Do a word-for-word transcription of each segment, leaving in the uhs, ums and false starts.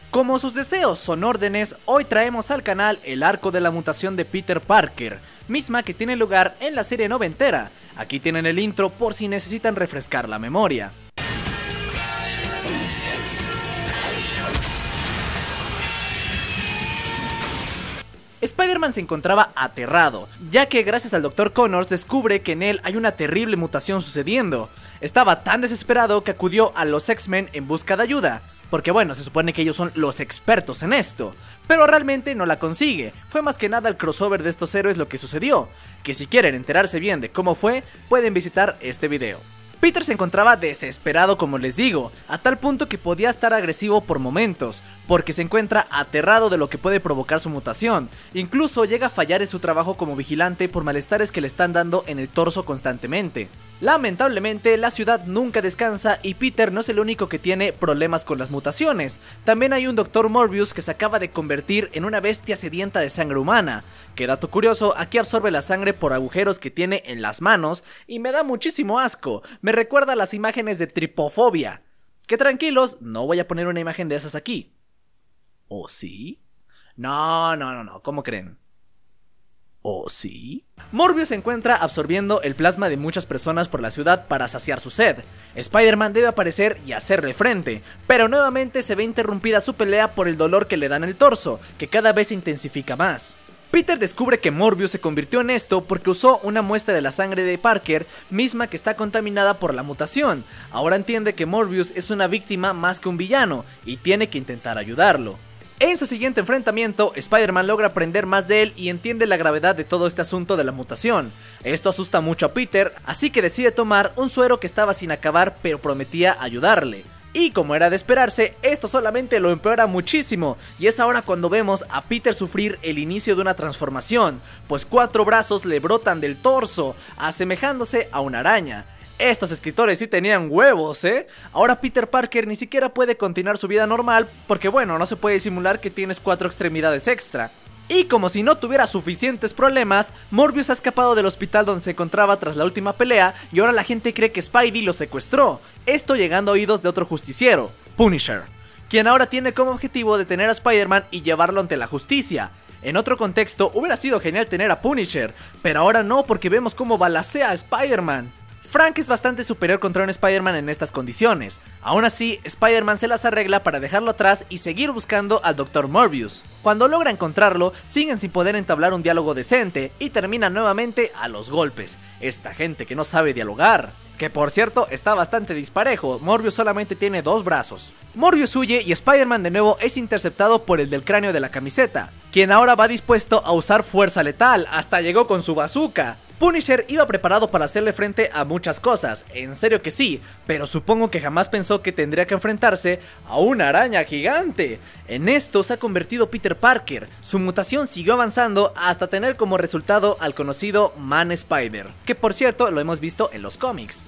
Como sus deseos son órdenes, hoy traemos al canal el arco de la mutación de Peter Parker, misma que tiene lugar en la serie noventera. Aquí tienen el intro por si necesitan refrescar la memoria. Spider-Man se encontraba aterrado, ya que gracias al doctor Connors descubre que en él hay una terrible mutación sucediendo. Estaba tan desesperado que acudió a los X-Men en busca de ayuda, porque bueno, se supone que ellos son los expertos en esto, pero realmente no la consigue. Fue más que nada el crossover de estos héroes lo que sucedió, que si quieren enterarse bien de cómo fue, pueden visitar este video. Peter se encontraba desesperado, como les digo, a tal punto que podía estar agresivo por momentos, porque se encuentra aterrado de lo que puede provocar su mutación. Incluso llega a fallar en su trabajo como vigilante por malestares que le están dando en el torso constantemente. Lamentablemente, la ciudad nunca descansa y Peter no es el único que tiene problemas con las mutaciones. También hay un doctor Morbius que se acaba de convertir en una bestia sedienta de sangre humana. Que dato curioso, aquí absorbe la sangre por agujeros que tiene en las manos y me da muchísimo asco. Me recuerda a las imágenes de tripofobia. Que tranquilos, no voy a poner una imagen de esas aquí. ¿O sí? No, no, no, no, ¿cómo creen? ¿O sí? Morbius se encuentra absorbiendo el plasma de muchas personas por la ciudad para saciar su sed. Spider-Man debe aparecer y hacerle frente, pero nuevamente se ve interrumpida su pelea por el dolor que le da en el torso, que cada vez se intensifica más. Peter descubre que Morbius se convirtió en esto porque usó una muestra de la sangre de Parker, misma que está contaminada por la mutación. Ahora entiende que Morbius es una víctima más que un villano y tiene que intentar ayudarlo. En su siguiente enfrentamiento, Spider-Man logra aprender más de él y entiende la gravedad de todo este asunto de la mutación. Esto asusta mucho a Peter, así que decide tomar un suero que estaba sin acabar pero prometía ayudarle. Y como era de esperarse, esto solamente lo empeora muchísimo, y es ahora cuando vemos a Peter sufrir el inicio de una transformación, pues cuatro brazos le brotan del torso, asemejándose a una araña. Estos escritores sí tenían huevos, ¿eh? Ahora Peter Parker ni siquiera puede continuar su vida normal porque bueno, no se puede simular que tienes cuatro extremidades extra. Y como si no tuviera suficientes problemas, Morbius ha escapado del hospital donde se encontraba tras la última pelea y ahora la gente cree que Spidey lo secuestró. Esto llegando a oídos de otro justiciero, Punisher, quien ahora tiene como objetivo detener a Spider-Man y llevarlo ante la justicia. En otro contexto hubiera sido genial tener a Punisher, pero ahora no porque vemos cómo balacea a Spider-Man. Frank es bastante superior contra un Spider-Man en estas condiciones. Aún así, Spider-Man se las arregla para dejarlo atrás y seguir buscando al doctor Morbius. Cuando logra encontrarlo, siguen sin poder entablar un diálogo decente y terminan nuevamente a los golpes. Esta gente que no sabe dialogar. Que por cierto, está bastante disparejo, Morbius solamente tiene dos brazos. Morbius huye y Spider-Man de nuevo es interceptado por el del cráneo de la camiseta, quien ahora va dispuesto a usar fuerza letal, hasta llegó con su bazooka. Punisher iba preparado para hacerle frente a muchas cosas, en serio que sí, pero supongo que jamás pensó que tendría que enfrentarse a una araña gigante. En esto se ha convertido Peter Parker, su mutación siguió avanzando hasta tener como resultado al conocido Man Spider, que por cierto lo hemos visto en los cómics.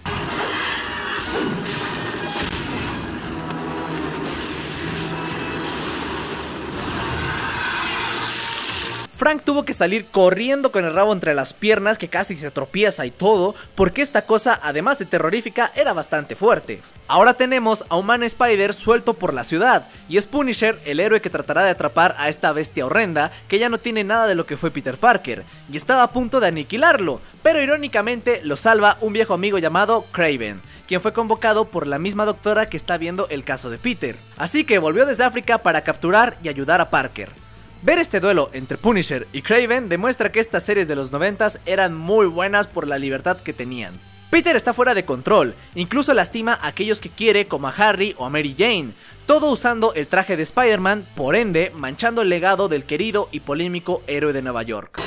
Frank tuvo que salir corriendo con el rabo entre las piernas, que casi se tropieza y todo, porque esta cosa, además de terrorífica, era bastante fuerte. Ahora tenemos a un Man Spider suelto por la ciudad, y es Punisher el héroe que tratará de atrapar a esta bestia horrenda, que ya no tiene nada de lo que fue Peter Parker, y estaba a punto de aniquilarlo, pero irónicamente lo salva un viejo amigo llamado Kraven, quien fue convocado por la misma doctora que está viendo el caso de Peter. Así que volvió desde África para capturar y ayudar a Parker. Ver este duelo entre Punisher y Kraven demuestra que estas series de los noventas eran muy buenas por la libertad que tenían. Peter está fuera de control, incluso lastima a aquellos que quiere como a Harry o a Mary Jane, todo usando el traje de Spider-Man, por ende manchando el legado del querido y polémico héroe de Nueva York.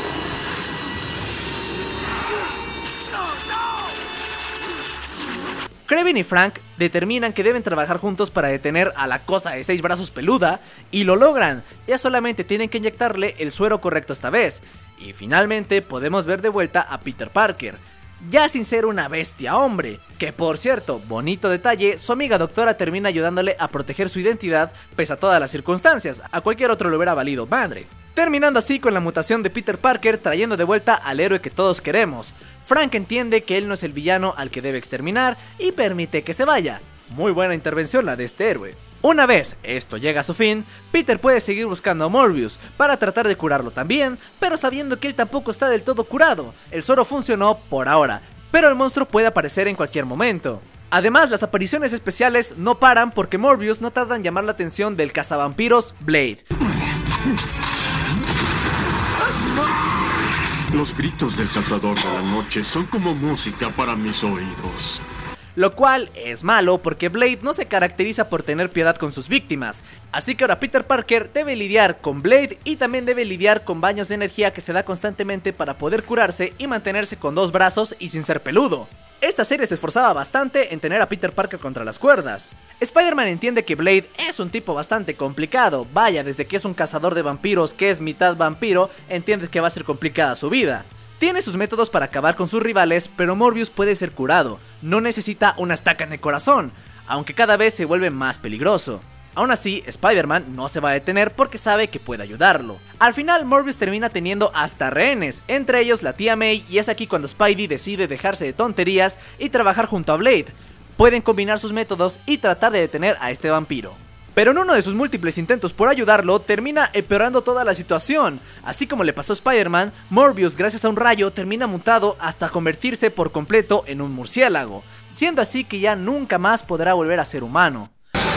Kraven y Frank determinan que deben trabajar juntos para detener a la cosa de seis brazos peluda y lo logran, ya solamente tienen que inyectarle el suero correcto esta vez, y finalmente podemos ver de vuelta a Peter Parker, ya sin ser una bestia hombre, que por cierto, bonito detalle, su amiga doctora termina ayudándole a proteger su identidad pese a todas las circunstancias, a cualquier otro le hubiera valido madre. Terminando así con la mutación de Peter Parker, trayendo de vuelta al héroe que todos queremos. Frank entiende que él no es el villano al que debe exterminar y permite que se vaya. Muy buena intervención la de este héroe. Una vez esto llega a su fin, Peter puede seguir buscando a Morbius para tratar de curarlo también, pero sabiendo que él tampoco está del todo curado. El suero funcionó por ahora, pero el monstruo puede aparecer en cualquier momento. Además, las apariciones especiales no paran porque Morbius no tarda en llamar la atención del cazavampiros Blade. Los gritos del cazador de la noche son como música para mis oídos. Lo cual es malo porque Blade no se caracteriza por tener piedad con sus víctimas, así que ahora Peter Parker debe lidiar con Blade y también debe lidiar con baños de energía que se da constantemente para poder curarse y mantenerse con dos brazos y sin ser peludo. Esta serie se esforzaba bastante en tener a Peter Parker contra las cuerdas. Spider-Man entiende que Blade es un tipo bastante complicado, vaya, desde que es un cazador de vampiros que es mitad vampiro, entiendes que va a ser complicada su vida. Tiene sus métodos para acabar con sus rivales, pero Morbius puede ser curado, no necesita una estaca en el corazón, aunque cada vez se vuelve más peligroso. Aún así, Spider-Man no se va a detener porque sabe que puede ayudarlo. Al final, Morbius termina teniendo hasta rehenes, entre ellos la tía May, y es aquí cuando Spidey decide dejarse de tonterías y trabajar junto a Blade. Pueden combinar sus métodos y tratar de detener a este vampiro. Pero en uno de sus múltiples intentos por ayudarlo, termina empeorando toda la situación. Así como le pasó a Spider-Man, Morbius gracias a un rayo termina mutado hasta convertirse por completo en un murciélago, siendo así que ya nunca más podrá volver a ser humano.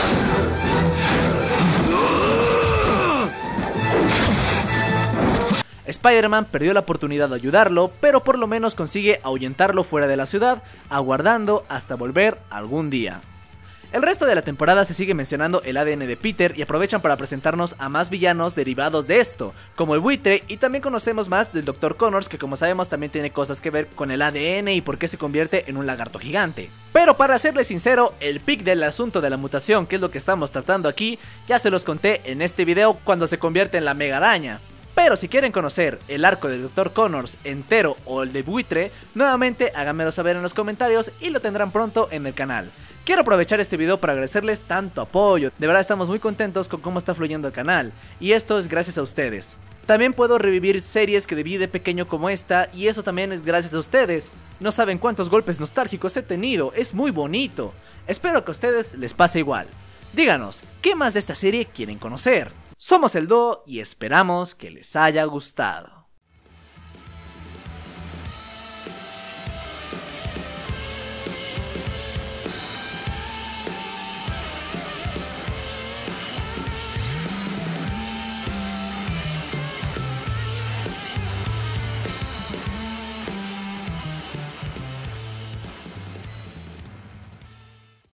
Spider-Man perdió la oportunidad de ayudarlo, pero por lo menos consigue ahuyentarlo fuera de la ciudad, aguardando hasta volver algún día. El resto de la temporada se sigue mencionando el A D N de Peter y aprovechan para presentarnos a más villanos derivados de esto, como el buitre, y también conocemos más del doctor Connors, que como sabemos también tiene cosas que ver con el A D N y por qué se convierte en un lagarto gigante. Pero para serles sincero, el pic del asunto de la mutación, que es lo que estamos tratando aquí, ya se los conté en este video cuando se convierte en la mega araña. Pero si quieren conocer el arco del doctor Connors entero o el de buitre, nuevamente háganmelo saber en los comentarios y lo tendrán pronto en el canal. Quiero aprovechar este video para agradecerles tanto apoyo, de verdad estamos muy contentos con cómo está fluyendo el canal, y esto es gracias a ustedes. También puedo revivir series que vi de pequeño como esta, y eso también es gracias a ustedes. No saben cuántos golpes nostálgicos he tenido, es muy bonito. Espero que a ustedes les pase igual. Díganos, ¿qué más de esta serie quieren conocer? Somos el dúo y esperamos que les haya gustado.